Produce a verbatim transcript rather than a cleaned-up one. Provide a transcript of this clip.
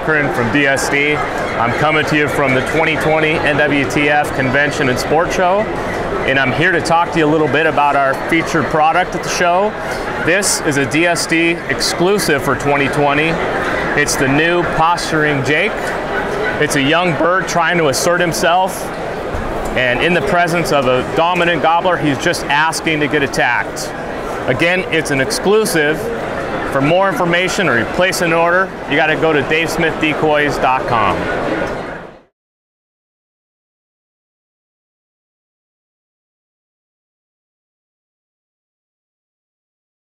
Cochran from D S D. I'm coming to you from the twenty twenty N W T F Convention and Sport Show, and I'm here to talk to you a little bit about our featured product at the show. This is a D S D exclusive for twenty twenty. It's the new Posturing Jake. It's a young bird trying to assert himself, and in the presence of a dominant gobbler, he's just asking to get attacked. Again, it's an exclusive. For more information or you place an order, you got to go to dave smith decoys dot com.